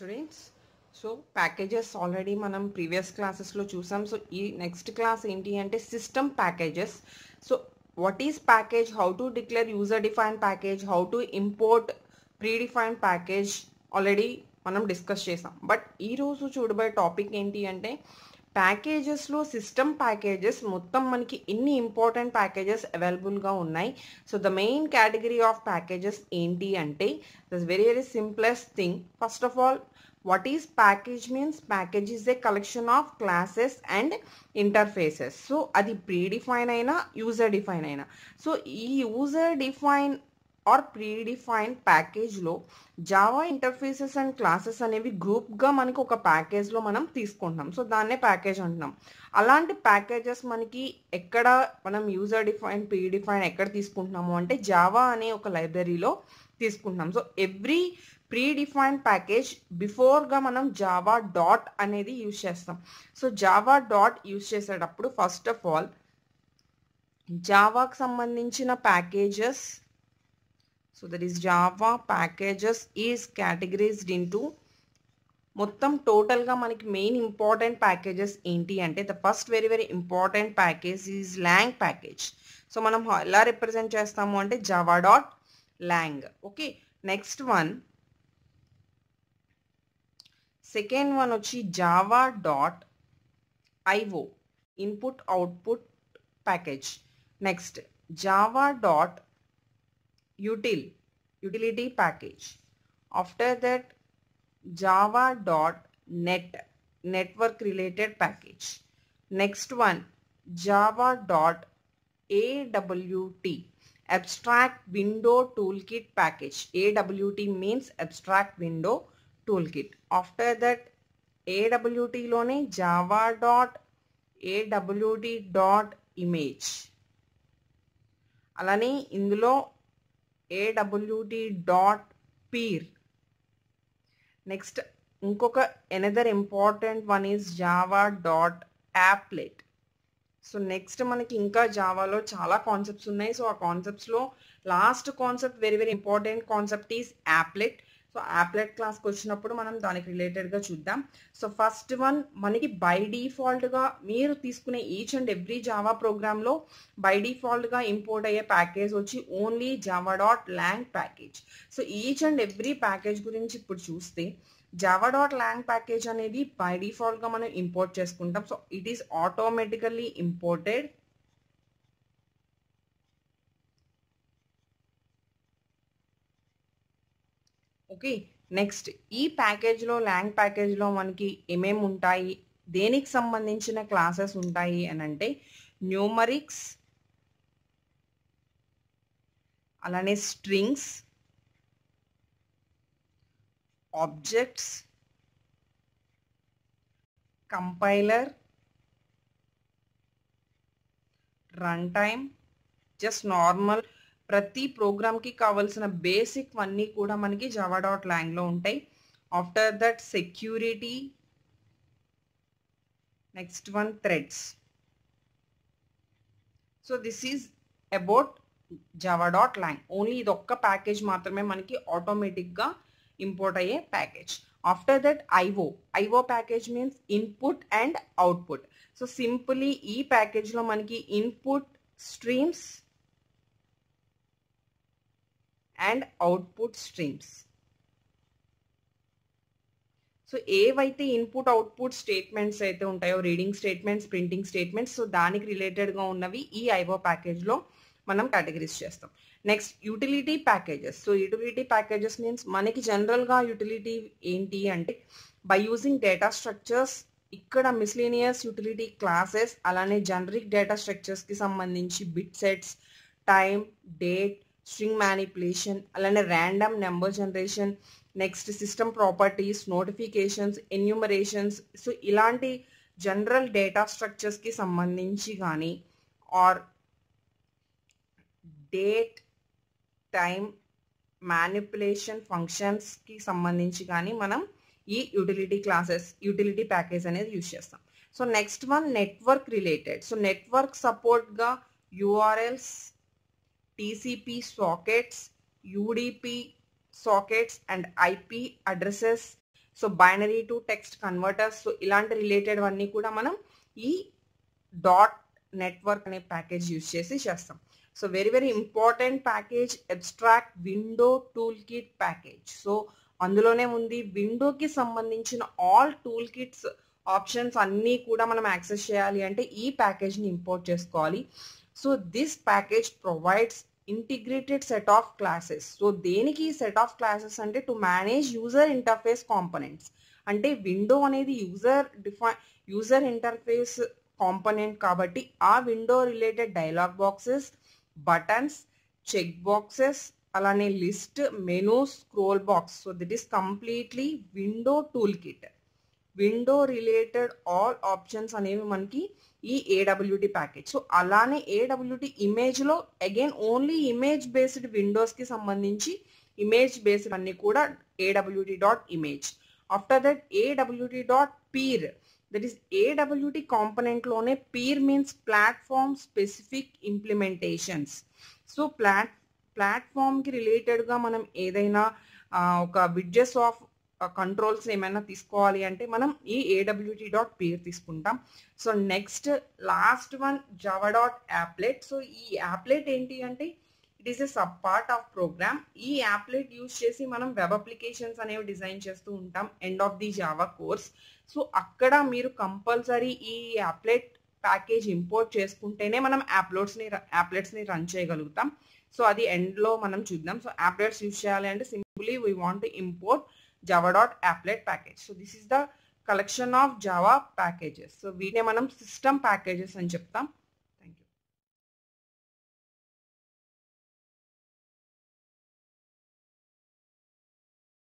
Students so packages already మనం previous క్లాసెస్లో చూసాం. సో ఈ నెక్స్ట్ క్లాస్ ఏంటి అంటే system packages. So what is package, how to declare user define package, how to import pre define package already మనం discuss చేసాం. But ఈరోజు చూడబోయే టాపిక్ ఏంటి అంటే ప్యాకేజెస్లో సిస్టమ్ ప్యాకేజెస్ మొత్తం మనకి ఎన్ని ఇంపార్టెంట్ ప్యాకేజెస్ అవైలబుల్గా ఉన్నాయి. So the main category of packages ఏంటి అంటే this very very simplest thing. First of all, what is package means? Package is a collection of classes and interfaces. So adi predefined aina user define aina. So ee user define or predefined package lo java interfaces and classes అనేవి group గా మనకి ఒక package లో మనం తీసుకుంటాం. So దాన్నే package అంటున్నాం. అలాంటి ప్యాకేజెస్ మనకి ఎక్కడ మనం యూజర్ డిఫైన్ ప్రీడిఫైన్ ఎక్కడ తీసుకుంటున్నాము అంటే జావా అనే ఒక లైబ్రరీలో తీసుకుంటున్నాం. సో ఎవ్రీ ప్రీడిఫైన్డ్ ప్యాకేజ్ బిఫోర్గా మనం జావా డాట్ అనేది యూజ్ చేస్తాం. సో జావా డాట్ యూజ్ చేసేటప్పుడు ఫస్ట్ ఆఫ్ ఆల్ జావాకి సంబంధించిన packages, so that is Java packages is categorized into మొత్తం టోటల్గా మనకి మెయిన్ ఇంపార్టెంట్ ప్యాకేజెస్ ఏంటి అంటే the first very very important package is lang package. So మనం ఎలా రిప్రజెంట్ చేస్తాము అంటే Java dot lang. Okay, next one, second one వచ్చి Java dot IO input output package. Next Java dot utility package. After that Java dot network related package. Next one Java dot AWT abstract window toolkit package. AWT means abstract window toolkit. After that AWT lone java dot awt dot image. alani indulo awt dot peer. Next inkoka another important one is java dot applet. So next మనకి ఇంకా జావాలో చాలా concepts ఉన్నాయి. So ఆ కాన్సెప్ట్స్లో last concept very very important concept is applet. So applet క్లాస్కి వచ్చినప్పుడు మనం దానికి రిలేటెడ్గా చూద్దాం. సో ఫస్ట్ వన్ మనకి బై డిఫాల్ట్గా మీరు తీసుకునే ఈచ్ అండ్ ఎవ్రీ జావా ప్రోగ్రామ్లో బై డిఫాల్ట్గా ఇంపోర్ట్ అయ్యే ప్యాకేజ్ వచ్చి only Java dot lang package. So each and every package గురించి ఇప్పుడు చూస్తే జావా డాట్ లాంగ్ ప్యాకేజ్ అనేది బై డిఫాల్ట్గా మనం ఇంపోర్ట్ చేసుకుంటాం. So it is automatically imported. Okay, next ఈ ప్యాకేజ్లో లాంగ్ ప్యాకేజ్లో మనకి ఏమేమి ఉంటాయి, దేనికి సంబంధించిన క్లాసెస్ ఉంటాయి అని అంటే న్యూమరిక్స్, అలానే strings, objects, compiler, run time, just normal ప్రతి ప్రోగ్రామ్కి కావాల్సిన బేసిక్ అన్నీ కూడా మనకి జావా డాట్ లాంగ్లో ఉంటాయి. After that security, next one threads. So this is about Java dot lang. Only ఇది ఒక్క ప్యాకేజ్ మాత్రమే మనకి ఆటోమేటిక్గా ఇంపోర్ట్ అయ్యే package. After that IO package means input and output. So simply ఈ ప్యాకేజ్లో మనకి input streams and output streams. So ఏవైతే ఇన్పుట్ అవుట్పుట్ స్టేట్మెంట్స్ అయితే ఉంటాయో, reading statements, printing statements, so దానికి రిలేటెడ్గా ఉన్నవి ఈ ఐఓ ప్యాకేజ్లో మనం కేటగిరీస్ చేస్తాం. Next utility packages. So utility packages means మనకి జనరల్గా యూటిలిటీ ఏంటి అంటే బై యూజింగ్ డేటా స్ట్రక్చర్స్, ఇక్కడ మిస్లీనియస్ యూటిలిటీ క్లాసెస్, అలానే జనరిక్ డేటా స్ట్రక్చర్స్కి సంబంధించి bit sets, time, date, string manipulation, అలానే random number generation, next system properties, notifications, enumerations. So ఇలాంటి జనరల్ డేటా స్ట్రక్చర్స్కి సంబంధించి కానీ ఆర్ డేట్, టైమ్, మ్యానిపులేషన్ ఫంక్షన్స్కి సంబంధించి కానీ మనం ఈ యూటిలిటీ ప్యాకేజ్ అనేది యూజ్ చేస్తాం. So next one network related. So network సపోర్ట్గా URLs, TCP sockets, UDP sockets and IP addresses, so binary to text converters, so ఇలాంటి రిలేటెడ్ అన్నీ కూడా మనం ఈ డాట్ నెట్వర్క్ అనే ప్యాకేజ్ యూజ్ చేసి చేస్తాం. So very very important package abstract window toolkit package. So అందులోనే ఉంది విండోకి సంబంధించిన ఆల్ టూల్ కిట్స్ ఆప్షన్స్ అన్నీ కూడా మనం యాక్సెస్ చేయాలి అంటే ఈ ప్యాకేజ్ని ఇంపోర్ట్ చేసుకోవాలి. So this package provides integrated set of classes. So దేనికి సెట్ ఆఫ్ క్లాసెస్ అంటే to manage user interface components. అంటే విండో అనేది యూజర్ ఇంటర్ఫేస్ కాంపోనెంట్ కాబట్టి ఆ window related dialog boxes, buttons, check boxes, అలానే list, menu, scroll box. So that is completely window toolkit. Window related all options అనేవి మనకి ఈ AWT package. So అలానే AWT ఇమేజ్లో అగైన్ ఓన్లీ ఇమేజ్ బేస్డ్ విండోస్కి సంబంధించి image based అన్ని కూడా AWT dot image. After that AWT dot peer, that is AWT కాంపనెంట్లోనే peer means platform specific implementations. So ప్లాట్ఫామ్కి రిలేటెడ్గా మనం ఏదైనా ఒక విడ్జెట్స్ ఆఫ్ కంట్రోల్స్ ఏమైనా తీసుకోవాలి అంటే మనం ఈ ఏడబ్ల్యూటి డాట్ పీర్ తీసుకుంటాం. So next last one Java dot applet. So ఈ యాప్లెట్ ఏంటి అంటే it is a sub part of program. ఈ యాప్లెట్ యూజ్ చేసి మనం వెబ్ అప్లికేషన్స్ అనేవి డిజైన్ చేస్తూ ఉంటాం end of the Java course. So అక్కడ మీరు కంపల్సరీ ఈ యాప్లెట్ ప్యాకేజ్ ఇంపోర్ట్ చేసుకుంటేనే మనం యాప్లెట్స్ని రన్ చేయగలుగుతాం. సో అది ఎండ్లో మనం చూద్దాం. సో యాప్లెట్స్ యూజ్ చేయాలి అంటే simply we want to import java.applet package. So this is the collection of Java packages. So వీటినే మనం సిస్టమ్ ప్యాకేజెస్ అని చెప్తాం.